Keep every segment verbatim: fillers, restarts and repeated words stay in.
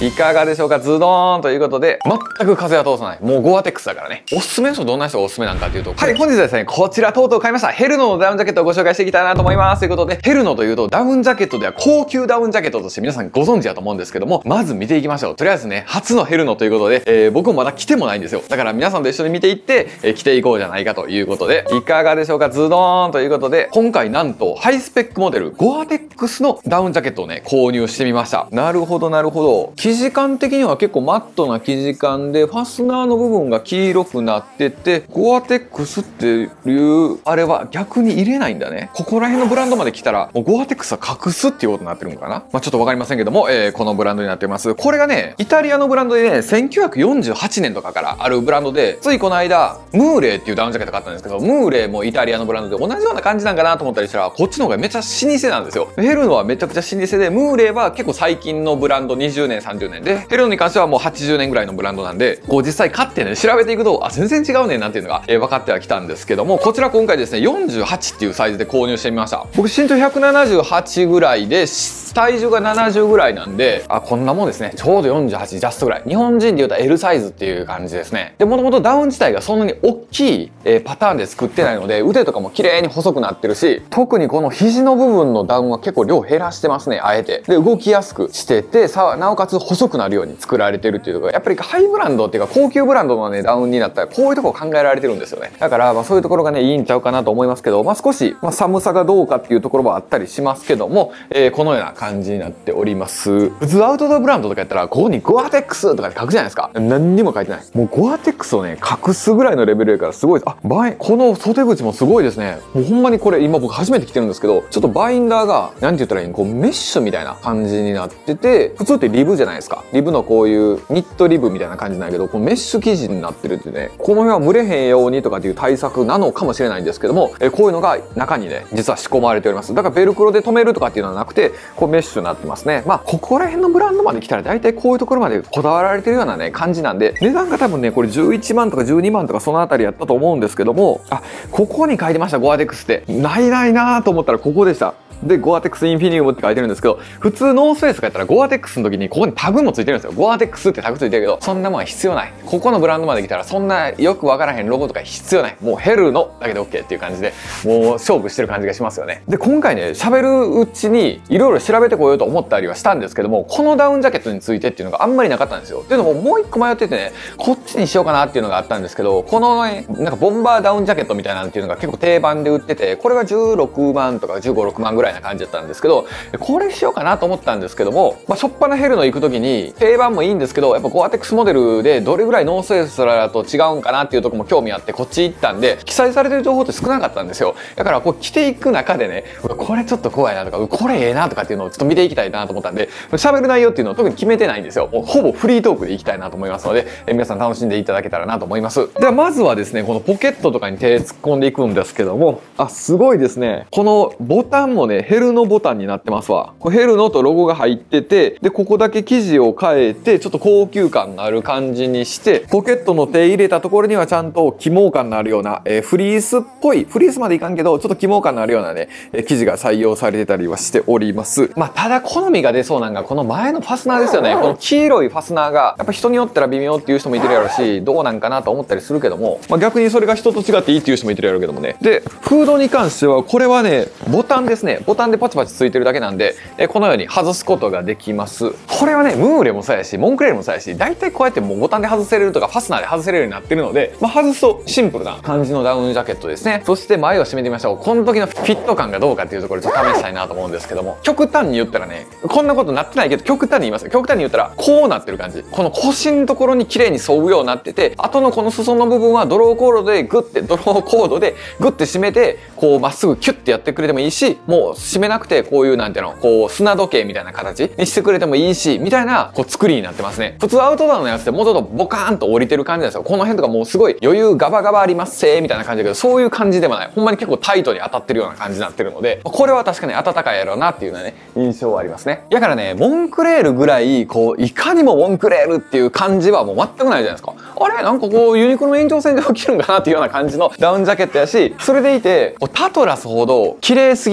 いかがでしょうか？ズドーンということで、全く風は通さない。もうゴアテックスだからね。おすすめの人どんな人がおすすめなんかっていうと、はい、本日はですね、こちらとうとう買いました。ヘルノのダウンジャケットをご紹介していきたいなと思います。ということで、ヘルノというとダウンジャケットでは高級ダウンジャケットとして皆さんご存知だと思うんですけども、まず見ていきましょう。とりあえずね、初のヘルノということで、えー、僕もまだ着てもないんですよ。だから皆さんと一緒に見ていって、えー、着ていこうじゃないかということで、いかがでしょうか？ズドーンということで、今回なんとハイスペックモデル、ゴアテックスのダウンジャケットをね、購入してみました。なるほど、なるほど。生地感的には結構マットな生地感で、ファスナーの部分が黄色くなってて、ゴアテックスっていうあれは逆に入れないんだね。ここら辺のブランドまで来たらもうゴアテックスは隠すっていうことになってるのかな。まあちょっとわかりませんけども、えー、このブランドになってます。これがね、イタリアのブランドでね、せんきゅうひゃくよんじゅうはちねんとかからあるブランドで、ついこの間ムーレーっていうダウンジャケット買ったんですけど、ムーレーもイタリアのブランドで同じような感じなんかなと思ったりしたら、こっちの方がめっちゃ老舗なんですよ。ヘルノはめちゃくちゃ老舗で、ムーレーは結構最近のブランド、にじゅうねんさんじゅうねんで、ヘルノに関してはもうはちじゅうねんぐらいのブランドなんで、こう実際買ってね、調べていくと、あ、全然違うねんなんていうのが、えー、分かってはきたんですけども、こちら今回ですね、よんじゅうはちっていうサイズで購入してみました。僕身長ひゃくななじゅうはちぐらいで、体重がななじゅうぐらいなんで、あ、こんなもんですね。ちょうどよんじゅうはちジャストぐらい。日本人で言うと エル サイズっていう感じですね。で、もともとダウン自体がそんなに大きい、えー、パターンで作ってないので、腕とかも綺麗に細くなってるし、特にこの肘の部分のダウンは結構量減らしてますね、あえて。で、動きやすくしてて、さ、なおかつ細くなるように作られてるっていうところが、やっぱりハイブランドっていうか高級ブランドのね、ダウンになったらこういうところ考えられてるんですよね。だから、まあそういうところがね、いいんちゃうかなと思いますけど、まあ少し、まあ、寒さがどうかっていうところはあったりしますけども、えー、このような感じになっております。普通アウトドアブランドとかやったら、ここにゴアテックスとかで書くじゃないですか。何にも書いてない。もうゴアテックスをね、隠すぐらいのレベルやからすごいです。あ、バイン、この袖口もすごいですね。もうほんまにこれ、今僕初めて着てるんですけど、ちょっとバインダーが、なんて言ったらいいの、こうメッシュみたいな感じになってて、普通ってリブじゃないですか。リブのこういうニットリブみたいな感じなんやけど、このメッシュ生地になってるってね、この辺は蒸れへんようにとかっていう対策なのかもしれないんですけども、えこういうのが中にね、実は仕込まれております。だからベルクロで留めるとかっていうのはなくて、こうメッシュになってますね。まあ、ここら辺のブランドまで来たら大体こういうところまでこだわられてるようなね、感じなんで、値段が多分ね、これじゅういちまんとかじゅうにまんとかそのあたりやったと思うんですけども、あ、ここに書いてました、ゴアテックスって。ないないなーと思ったらここでした。で、ゴアテックスインフィニウムって書いてるんですけど、普通ノースフェイスとかやったらゴアテックスの時にここにタグもついてるんですよ。ゴアテックスってタグついてるけど、そんなもんは必要ない。ここのブランドまで来たらそんなよくわからへんロゴとか必要ない。もうヘルのだけで OK っていう感じで、もう勝負してる感じがしますよね。で、今回ね、喋るうちにいろいろ調べてこようと思ったりはしたんですけども、このダウンジャケットについてっていうのがあんまりなかったんですよ。っていうのももう一個迷っててね、こっちにしようかなっていうのがあったんですけど、このね、なんかボンバーダウンジャケットみたいなのっていうのが結構定番で売ってて、これがじゅうろくまんとかじゅうご、ろくまんぐらいな感じだったんですけど、これしようかなと思ったんですけども、まあ、しょっぱなヘルの行く時に定番もいいんですけど、やっぱゴアテックスモデルでどれぐらいノースフェイスだと違うんかなっていうところも興味あってこっち行ったんで、記載されてる情報って少なかったんですよ。だからこう着ていく中でね、これちょっと怖いなとか、これええなとかっていうのをちょっと見ていきたいなと思ったんで、喋る内容っていうのを特に決めてないんですよ。もうほぼフリートークでいきたいなと思いますので、え皆さん楽しんでいただけたらなと思います。ではまずはですね、このポケットとかに手突っ込んでいくんですけども、あ、すごいですね。このボタンもね、ヘルのボタンになってますわ。これヘルノとロゴが入ってて、で、ここだけ生地を変えて、ちょっと高級感のある感じにして、ポケットの手入れたところにはちゃんと起毛感のあるような、えー、フリースっぽい、フリースまでいかんけど、ちょっと起毛感のあるようなね、えー、生地が採用されてたりはしております。まあ、ただ好みが出そうなんが、この前のファスナーですよね。この黄色いファスナーが、やっぱ人によったら微妙っていう人もいてるやろし、どうなんかなと思ったりするけども、まあ、逆にそれが人と違っていいっていう人もいてるやろうけどもね。で、フードに関しては、これはね、ボタンですね。ボタンでパチパチついてるだけなんで、えー、このように外すことができます。これはね、ムーレもそうやし、モンクレールもそうやし、大体こうやってもうボタンで外せれるとか、ファスナーで外せれるようになってるので、まあ、外すとシンプルな感じのダウンジャケットですね。そして前を締めてみましょう。この時のフィット感がどうかっていうところちょっと試したいなと思うんですけども、極端に言ったらね、こんなことなってないけど、極端に言いますよ。極端に言ったら、こうなってる感じ。この腰のところに綺麗に沿うようになってて、後のこの裾の部分はドローコードでグッて、ドローコードでグッて締めて、こうまっすぐキュッてやってくれてもいいし、もう締めなくてこういうなんていうの、こう砂時計みたいな形にしてくれてもいいし、みたいなこう作りになってますね。普通アウトドアのやつってもうちょっとボカーンと降りてる感じなんですよ。この辺とかもうすごい余裕ガバガバありますせーみたいな感じだけど、そういう感じでもない。ほんまに結構タイトに当たってるような感じになってるので、これは確かに暖かいやろうなっていうようなね、印象はありますね。だからね、モンクレールぐらい、こう、いかにもモンクレールっていう感じはもう全くないじゃないですか。あれなんかこう、ユニクロの延長線で起きるんかなっていうような感じのダウンジャケットやし、それでいて、こうタトラスほど綺麗すぎない。もう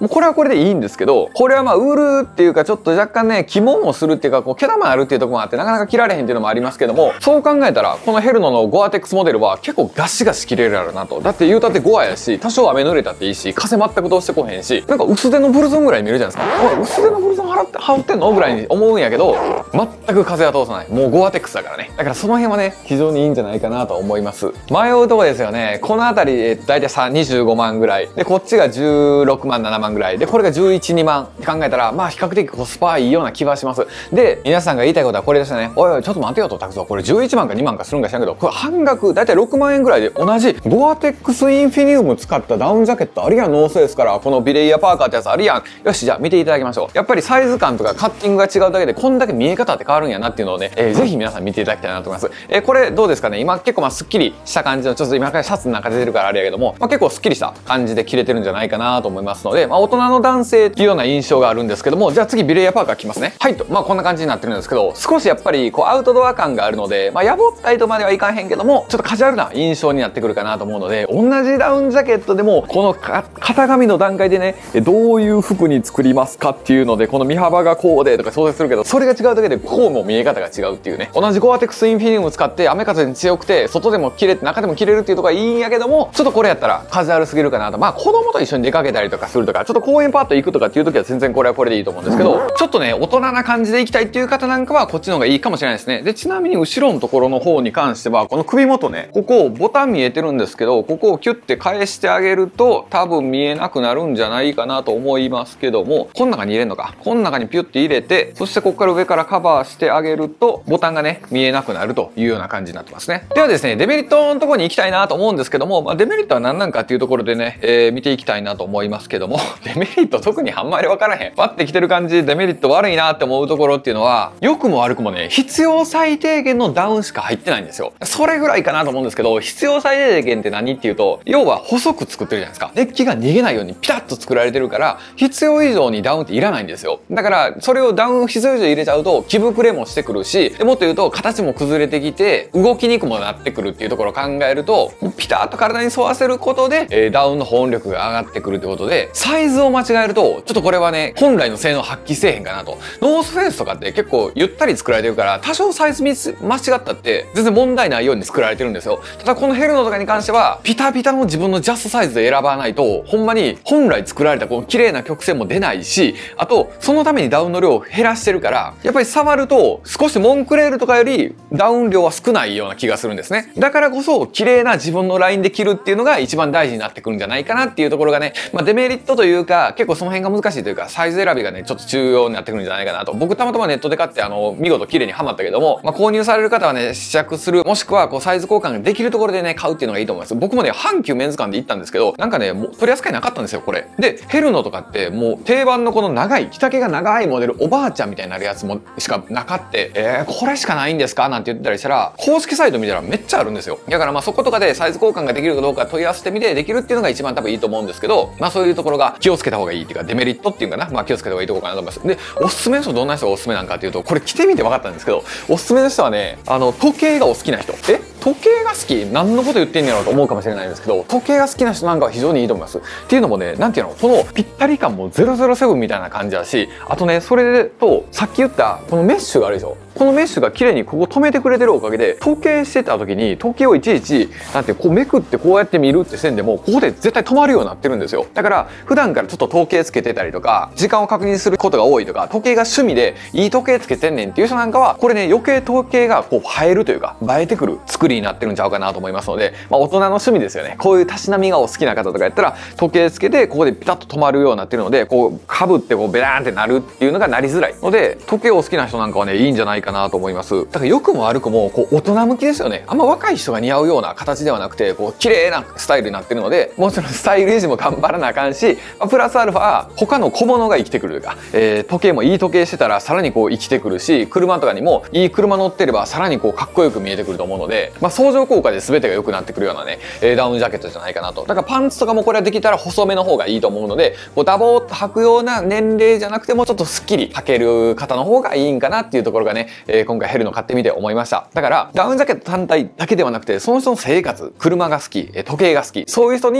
うこれはこれでいいんですけど、これはまあウールっていうかちょっと若干ね、肝もするっていうか、こう毛玉あるっていうところもあってなかなか切られへんっていうのもありますけども、そう考えたらこのヘルノのゴアテックスモデルは結構ガシガシ切れるやろなと。だって言うたってゴアやし、多少雨濡れたっていいし、風全く通してこへんし、なんか薄手のブルゾンぐらい見えるじゃないですか。おい、薄手のブルゾン払って羽織ってんのぐらいに思うんやけど、全く風は通さない。もうゴアテックスだからね。だからその辺はね、非常にいいんじゃないかなと思います。迷うとこですよね。この辺り、えー、大体さにじゅうごまんぐらいで、こっちがじゅうろくまんななまんぐらいで、これがじゅういち、にまんって考えたら、まあ比較的コスパいいような気はします。で、皆さんが言いたいことはこれでしたね。おいおい、ちょっと待てよと、タクゾ、これじゅういちまんかにまんかするんか知らんけど、これ半額、大体ろくまんえんぐらいで同じゴアテックスインフィニウム使ったダウンジャケットあるやん、ノースフェイスから、このビレイヤパーカーってやつあるやん。よし、じゃあ見ていただきましょう。やっぱりサイズ感とかカッティングが違うだけで、こんだけ見え方って変わるんやなっていうのをね、えー、ぜひ皆さん見ていただきたいなと思います。えー、これどうですかね。今結構まあスッキリした感じの、ちょっと今からシャツの中出てるからあれやけども、まあ、結構スッキリした感じで着れてるんじゃないかなと思いますので、まあ、大人の男性っていうような印象があるんですけども、じゃあ次ビレイヤパーカー着ますね。はいと、まあこんな感じになってるんですけど、少しやっぱりこうアウトドア感があるので、まあやぼったいとまではいかへんけども、ちょっとカジュアルな印象になってくるかなと思うので、同じダウンジャケットでもこの型紙の段階でね、どういう服に作りますかっていうので、この身幅がこうでとか想定するけど、それが違うだけでこうも見え方が違うっていうね。同じゴアテックスインフィニウム使って雨風に強くて、外でも着れて中でも着れるっていうところはいいんやけども、ちょっとこれやったらカジュアルすぎるかなと。まあ子供と一緒に出かけたりとかするとか、ちょっと公園パッと行くとかっていう時は全然これはこれでいいと思うんですけど、ちょっとね、大人な感じで行きたいっていう方なんかはこっちの方がいいかもしれないですね。で、ちなみに後ろのところの方に関しては、この首元ね、ここボタン見えてるんですけど、ここをキュッて返してあげると多分見えなくなるんじゃないかなと思いますけども、この中に入れるのか。この中にピュッて入れて、そしてここから上からカバーしてあげると、ボタンがね、見えなくなるというような感じになってますね。ではですね、デメリットのところに行きたいなと思うんですけども、まあ、デメリットは何なんかっていうところでね、えー、見ていきたいなと思いますけども、デメリット特にあんまり分からへん。パッてきてる感じでデメリット悪いなって思うところっていうのは、良くも悪くもね、必要最低限のダウンしか入ってないんですよ。それぐらいかなと思うんですけど、必要最低限って何っていうと、要は細く作ってるじゃないですか。デッキが逃げないようにピタッと作られてるから、必要以上にダウンっていらないんですよ。だから、それをダウン必要以上入れちゃうと、着膨れもしてくるし、でもっと言うと、形も崩れてきて、動きにくもなってくるっていうところを考えると、ピタッと体に沿わせることで、えー、ダウンの保温力が上がってくるってことで、サイズを間違えると、ちょっとこれはね、本来の性能を発揮せえへんかなと。ノースフェイスとかって結構ゆったり作られてるから、多少サイズミス間違ったって全然問題ないように作られてるんですよ。ただこのヘルノとかに関しては、ピタピタの自分のジャストサイズで選ばないと、ほんまに本来作られたこの綺麗な曲線も出ないし、あと、そのためにダウンの量を減らしてるから、やっぱり触ると少しモンクレールとかよりダウン量は少ないような気がするんですね。だからこそ、綺麗な自分のラインで着るっていうのが一番大事になってくるんじゃないかなっていうところがね、まあデメリットというか、結構その辺が難しいというか、サイズ選びがね、ちょっと重要になってくるんじゃないかなと。僕たまたまネットで買って、あの、見事綺麗にはまったけども、まあ購入される方はね、試着する、もしくはこうサイズ交換ができるところでね、買うっていうのがいいと思います。僕もね、阪急メンズ館で行ったんですけど、なんかね、もう取り扱いなかったんですよ、これ。で、ヘルノとかってもう定番のこの長い、着丈が長いモデル、おばあちゃんみたいになるやつもしかなかって、えー、これしかないんですかなんて言ってたりしたら、公式サイト見たらめっちゃあるんですよ。だからまあそことかでサイズ交換ができるかどうか問い合わせてみてできるっていうのが一番多分いいと思うんですけど、まあそういうところが気をつけた方がいいっていうか、デメリットっていうかな、まあ気をつけた方がいいところかなと思います。で、おすすめの人どんな人がおすすめなんかっていうと、これ着てみて分かったんですけど、おすすめの人はね、あの、時計がお好きな人。え時計が好き何のこと言ってんねやろうと思うかもしれないんですけど、時計が好きな人なんかは非常にいいと思います。っていうのもね、なんていうの、このぴったり感もゼロゼロセブンみたいな感じだし、あとね、それと、さっき言ったこのメッシュがあるでしょ。このメッシュが綺麗にここ止めてくれてるおかげで、時計してた時に時計をいちいち、なんてこうめくってこうやって見るって線でも、ここで絶対止まるようになってるんですよ。だから、普段からちょっと時計つけてたりとか、時間を確認することが多いとか、時計が趣味でいい時計つけてんねんっていう人なんかは、これね、余計時計がこう映えるというか、映えてくる作りになってるんちゃうかなと思いますので、まあ大人の趣味ですよね。こういうたしなみがお好きな方とかやったら、時計つけてここでピタッと止まるようになってるので、こう、かぶってこうベラーンってなるっていうのがなりづらいので、時計を好きな人なんかはね、いいんじゃないかなと思います。だから良くも悪くも、こう、大人向きですよね。あんま若い人が似合うような形ではなくて、こう、綺麗なスタイルになってるので、もちろんスタイル維持も頑張らなあかんし、まあ、プラスアルファ、他の小物が生きてくるというか、えー、時計もいい時計してたらさらにこう生きてくるし、車とかにもいい車乗ってればさらにこうかっこよく見えてくると思うので、まあ、相乗効果で全てが良くなってくるようなね、えー、ダウンジャケットじゃないかなと。だからパンツとかもこれはできたら細めの方がいいと思うので、こうダボーっと履くような年齢じゃなくてもちょっとスッキリ履ける方の方がいいんかなっていうところがね、えー、今回ヘルノ買ってみて思いました。だからダウンジャケット単体だけではなくて、その人の生活、車が好き、時計が好き、そういう人に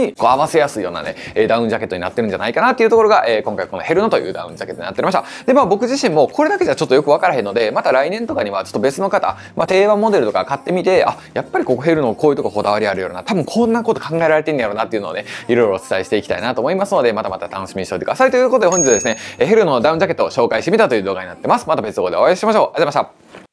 にこう合わせやすいようなね、えダウンジャケットになってるんじゃないかなっていうところが、えー、今回このヘルノというダウンジャケットになっておりました。で、まあ僕自身もこれだけじゃちょっとよくわからへんので、また来年とかにはちょっと別の方、まあ定番モデルとか買ってみて、あ、やっぱりここヘルノこういうとここだわりあるよな、多分こんなこと考えられてんねやろなっていうのをね、いろいろお伝えしていきたいなと思いますので、またまた楽しみにしておいてください。ということで本日はですね、ヘルノのダウンジャケットを紹介してみたという動画になってます。また別動画でお会いしましょう。ありがとうございました。